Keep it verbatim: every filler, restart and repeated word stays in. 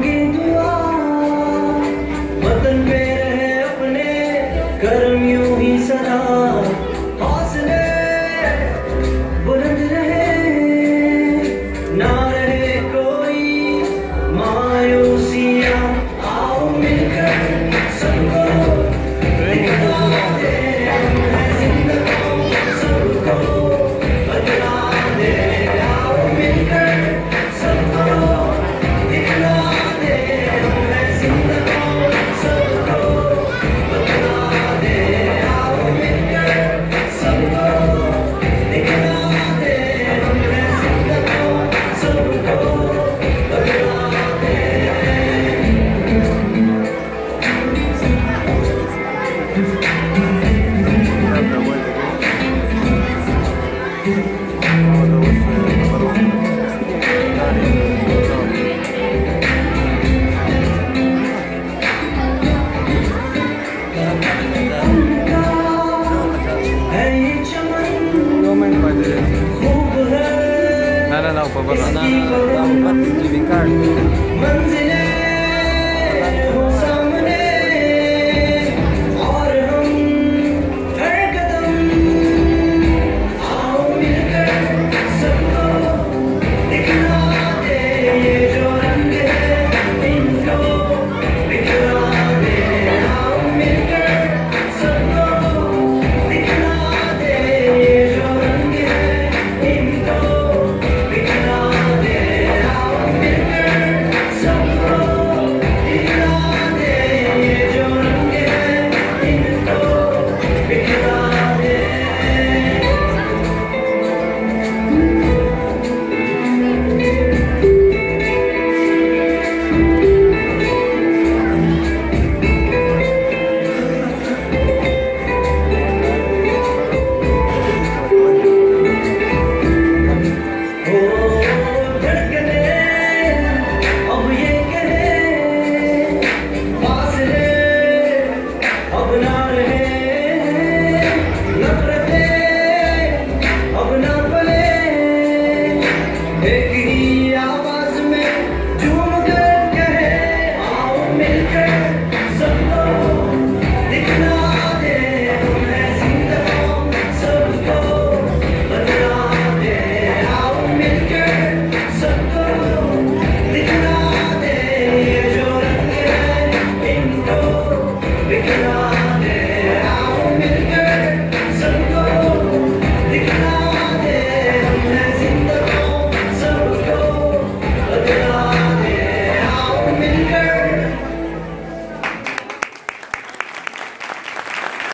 मांगे दुआ वतन पे रहे अपने कर्म यूं ही सदा हौसले बुलंद रहे ना रहे कोई मायूसियां आओ मिलकर सबको दिखला दे जिंदगी सबको बदला दे आओ मिलकर सबको दिखला दे जिंदगी सबको बदला दे आओ मिलकर सबको दिखला दे जिंदगी सबको बदला दे। है ये चमन खूब है Nada, não, por favor. इसकी Não, não, não, não, मंजिल